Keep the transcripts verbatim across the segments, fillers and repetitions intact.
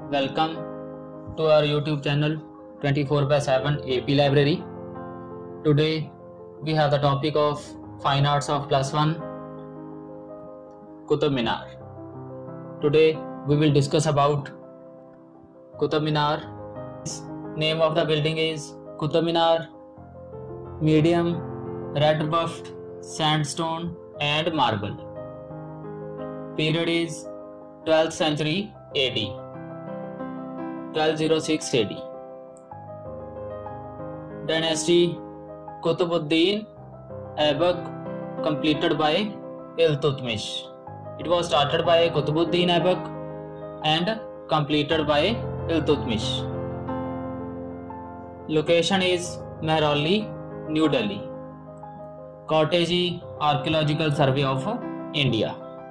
Welcome to our YouTube channel twenty-four by seven A P Library. Today we have the topic of Fine Arts of Plus one, Qutub Minar. Today we will discuss about Qutub Minar. Name of the building is Qutub Minar, medium, red buffed, sandstone and marble. Period is twelfth century A D, twelve oh six A D. Dynasty Qutbuddin Aibak, completed by Iltutmish. It was started by Qutbuddin Aibak and completed by Iltutmish. Location is Mehrauli, New Delhi. Koteji Archaeological Survey of India.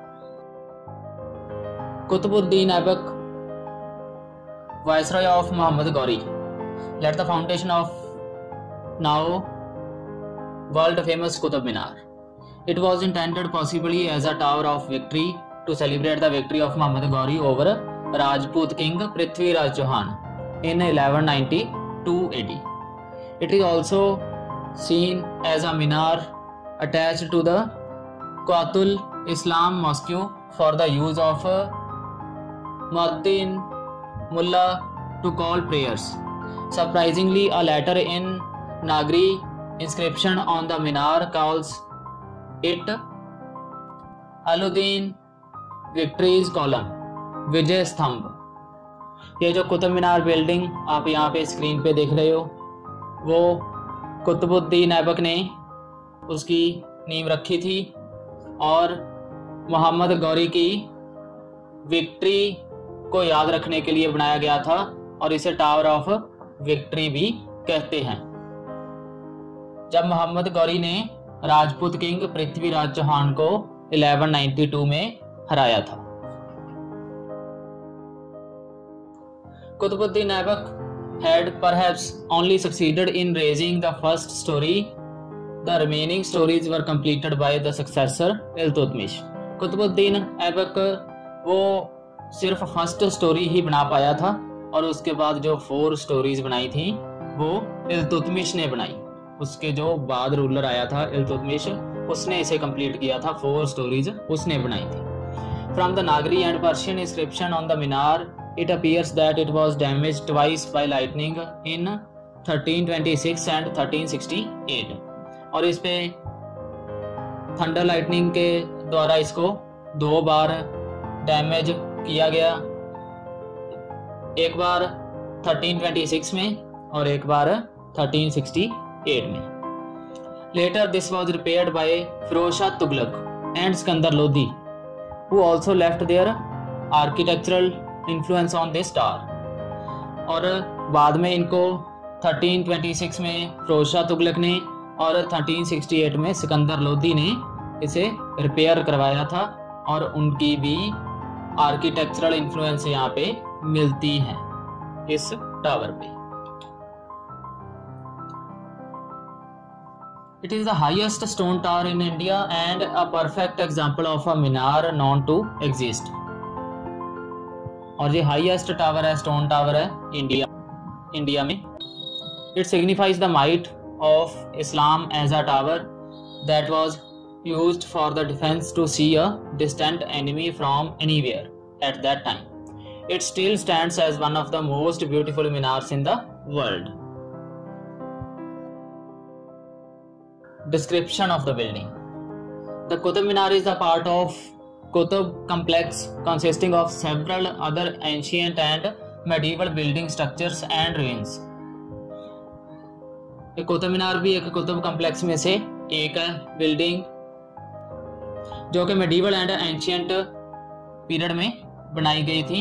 Qutbuddin Aibak, Viceroy of Muhammad Ghori, laid the foundation of now world famous Qutub Minar. It was intended possibly as a tower of victory to celebrate the victory of Muhammad Ghori over Rajput king Prithvi Raj Chauhan in eleven ninety-two A D. It is also seen as a minar attached to the Quatul Islam Mosque for the use of Muaddin Mullah to call prayers. Surprisingly, a letter in Nagri inscription on the minar calls it Aluddin Victory's Column, विजय स्तंभ. ये जो Qutub Minar building आप यहाँ पे screen पे देख रहे हो, वो कुतुबुद्दीन ऐबक ने उसकी नींव रखी थी और मोहम्मद गौरी की विक्ट्री को याद रखने के लिए बनाया गया था और इसे टावर ऑफ विक्ट्री भी कहते हैं. जब मोहम्मद गौरी ने राजपूत किंग पृथ्वी राज चौहान को eleven ninety-two में हराया था. Qutbuddin Aibak had perhaps only succeeded in raising the first story. The remaining stories were completed by the successor Iltutmish. Qutbuddin Aibak वो सिर्फ फर्स्ट स्टोरी ही बना पाया था और उसके बाद जो फोर स्टोरीज बनाई थी वो इल्तुतमिश ने बनाई. उसके जो बाद रूलर आया था इल्तुतमिश, उसने इसे कंप्लीट किया था. फोर स्टोरीज उसने बनाई थी. From the Nagari and Persian inscription on the minar it appears that it was damaged twice by lightning in thirteen twenty-six and thirteen sixty-eight. और इस पे थंडर लाइटनिंग के द्वारा इसको दो बार डैमेज किया गया, एक बार thirteen twenty-six में और एक बार thirteen sixty-eight में. Later this was repaired by Firoz Shah Tughlaq and Sikandar Lodi, who also left their architectural influence on this tower. और बाद में इनको thirteen twenty-six में फिरोज शाह तुगलक ने और thirteen sixty-eight में सिकंदर लोदी ने इसे रिपेयर करवाया था और उनकी भी आर्किटेक्चरल इन्फ्लुएंस यहाँ पे मिलती है इस टावर पे. It is the highest stone tower in India and a perfect example of a minar known to exist. और ये हाईएस्ट टावर है, स्टोन टावर है इंडिया इंडिया में. It signifies the might of Islam as a tower that was used for the defence to see a distant enemy from anywhere at that time. It still stands as one of the most beautiful minars in the world. Description of the building. The Qutub Minar is the part of Qutub complex consisting of several other ancient and medieval building structures and ruins. Qutub Minar भी एक Qutub complex में से एक है building जो कि medieval and ancient period में बनाई गई थी.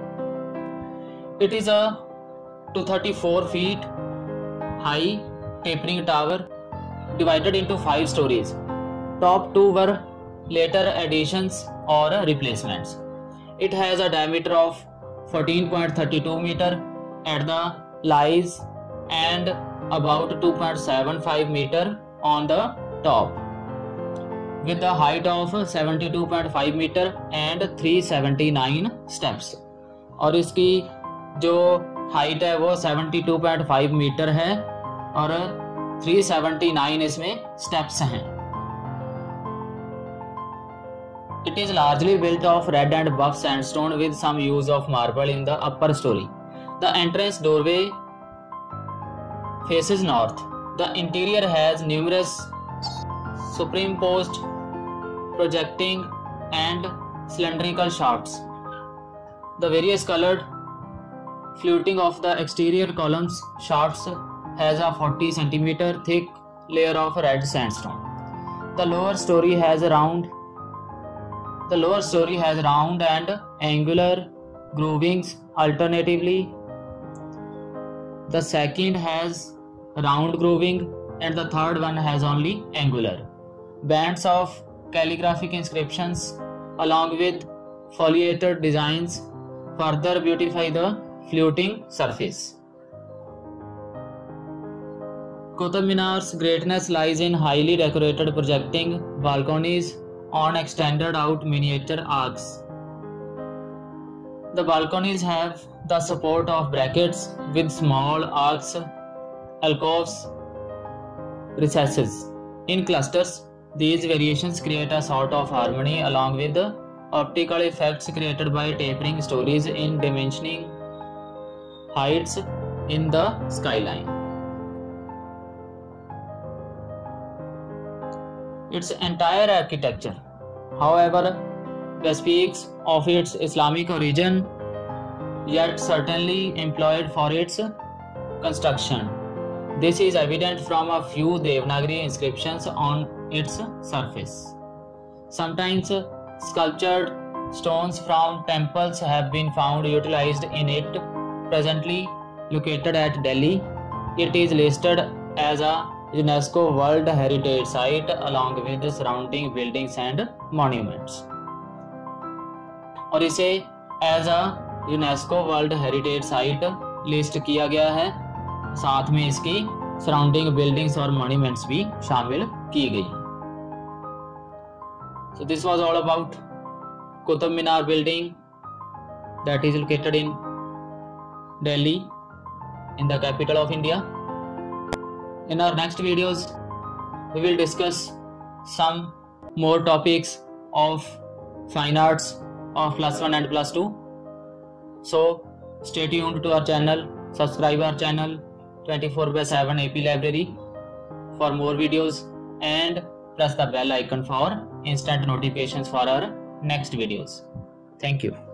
It is a two hundred thirty-four feet high tapering tower divided into five stories. Top two were later additions or replacements. It has a diameter of fourteen point three two meter at the lies and about two point seven five meter on the top, with a height of seventy-two point five meter and three hundred seventy-nine steps. और इसकी जो height है वो बहत्तर point पाँच metre है और तीन सौ उन्यासी इसमें स्टेप्स हैं। It is largely built of red and buff sandstone with some use of marble in the upper story. The entrance doorway faces north. The interior has numerous superimposed, projecting and cylindrical shafts. The various colored fluting of the exterior columns shafts has a forty centimeter thick layer of red sandstone. The lower story has a round The lower story has round and angular groovings alternatively. The second has round grooving and the third one has only angular. Bands of calligraphic inscriptions along with foliated designs further beautify the fluting surface. Qutub Minar's greatness lies in highly decorated projecting balconies on extended out miniature arcs. The balconies have the support of brackets with small arcs, alcoves, recesses. In clusters, these variations create a sort of harmony along with the optical effects created by tapering stories in dimensioning heights in the skyline. Its entire architecture, however, bespeaks of its Islamic origin, yet certainly employed for its construction. This is evident from a few Devanagari inscriptions on its surface. Sometimes sculptured stones from temples have been found utilized in it. Presently located at Delhi, it is listed as a UNESCO World Heritage Site along with the surrounding buildings and monuments. और इसे as a UNESCO world heritage site list किया गया है, साथ में इसकी surrounding buildings और monuments भी शामिल की गई। So this was all about Qutub Minar building that is located in Delhi, in the capital of India. In our next videos, we will discuss some more topics of fine arts of plus one and plus two. So stay tuned to our channel, subscribe our channel twenty-four by seven A P Library for more videos and press the bell icon for instant notifications for our next videos. Thank you.